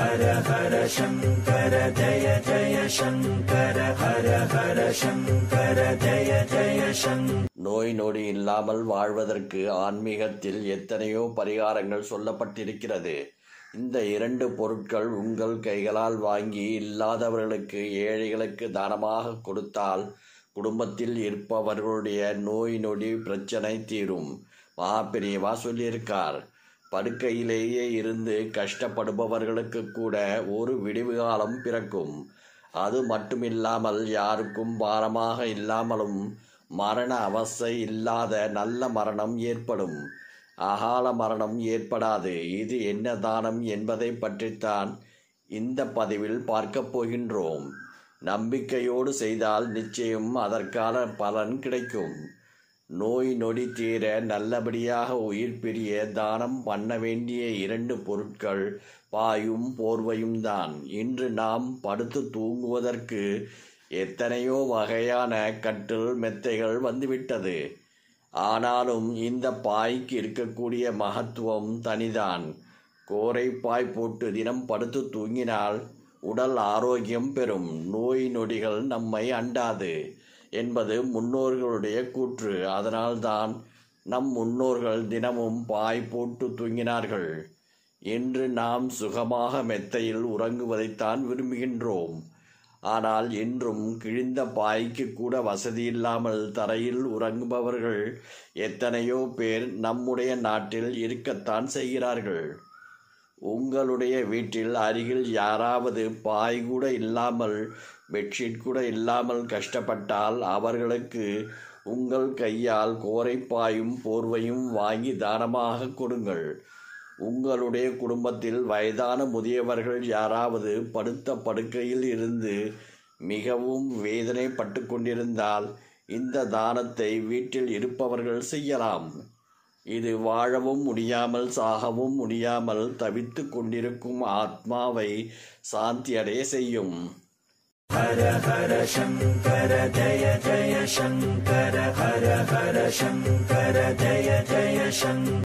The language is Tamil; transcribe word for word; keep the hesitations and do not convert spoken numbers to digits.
ஹர ஹர சங்கர ஜய ஜய சங்கர ஹர ஹர சங்கர ஜய ஜய சங்கர. நோய் நொடி இல்லாமல் வாழ்வதற்கு ஆன்மீகத்தில் எத்தனையோ பரிகாரங்கள் சொல்லப்பட்டிருக்கிறது. இந்த இரண்டு பொருட்கள் உங்கள் கைகளால் வாங்கி இல்லாதவர்களுக்கு ஏழைகளுக்கு தானமாக கொடுத்தால் குடும்பத்தில் இருப்பவர்களுடைய நோய் நொடி பிரச்சனை தீரும். மகாபெரியவா சொல்லியிருக்கார். படுக்கையிலேயே இருந்து கஷ்டப்படுபவர்களுக்கு கூட ஒரு விடிவு காலம் பிறக்கும். அது மட்டுமில்லாமல் யாருக்கும் பாரமாக இல்லாமலும் மரண அவஸ்தை இல்லாத நல்ல மரணம் ஏற்படும். அகால மரணம் ஏற்படாது. இது என்ன தானம் என்பதை பற்றித்தான் இந்த பதிவில் பார்க்க போகின்றோம். நம்பிக்கையோடு செய்தால் நிச்சயம் அதற்கான பலன் கிடைக்கும். நோய் நொடி தீர நல்லபடியாக உயிர் பிரிய தானம் பண்ண வேண்டிய இரண்டு பொருட்கள் பாயும் போர்வையும் தான். இன்று நாம் படுத்து தூங்குவதற்கு எத்தனையோ வகையான கட்டில் மெத்தைகள் வந்துவிட்டது. ஆனாலும் இந்த பாய்க்கு இருக்கக்கூடிய மகத்துவம் தனிதான். கோரை பாய் போட்டு தினம் படுத்து தூங்கினால் உடல் ஆரோக்கியம் பெறும். நோய் நொடிகள் நம்மை அண்டாது என்பது முன்னோர்களுடைய கூற்று. அதனால்தான் நம் முன்னோர்கள் தினமும் பாய் போட்டு தூங்கினார்கள். இன்று நாம் சுகமாக மெத்தையில் உறங்குவதைத்தான் விரும்புகின்றோம். ஆனால் இன்றும் கிழிந்த பாய்க்கு கூட வசதி இல்லாமல் தரையில் உறங்குபவர்கள் எத்தனையோ பேர் நம்முடைய நாட்டில் இருக்கத்தான் செய்கிறார்கள். உங்களுடைய வீட்டில் அருகில் யாராவது பாய் கூட இல்லாமல் பெட்ஷீட் கூட இல்லாமல் கஷ்டப்பட்டால் அவர்களுக்கு உங்கள் கையால் கோரைப்பாயும் போர்வையும் வாங்கி தானமாக கொடுங்கள். உங்களுடைய குடும்பத்தில் வயதான முதியவர்கள் யாராவது படுத்த படுக்கையில் இருந்து மிகவும் வேதனைப்பட்டு கொண்டிருந்தால் இந்த தானத்தை வீட்டில் இருப்பவர்கள் செய்யலாம். இது வாழவும் முடியாமல் சாகவும் முடியாமல் தவித்து கொண்டிருக்கும் ஆத்மாவை சாந்தியடைய செய்யும். ஹர ஹர சங்கர ஜய ஜய சங்கர ஹர ஹர சங்கர ஜய ஜய சங்கர.